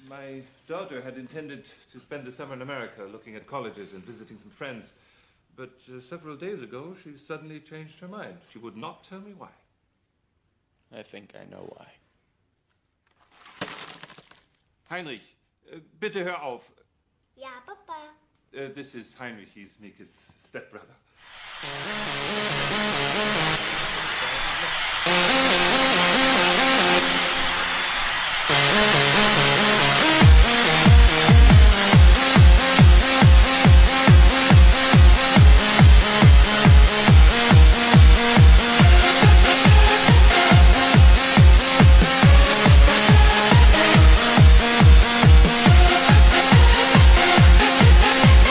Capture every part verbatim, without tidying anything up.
My daughter had intended to spend the summer in America looking at colleges and visiting some friends. But uh, several days ago, she suddenly changed her mind. She would not tell me why. I think I know why. Heinrich, uh, bitte hör auf. Ja, Papa. Uh, this is Heinrich. He's Mika's stepbrother.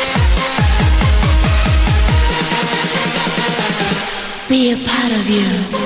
Be a part of you.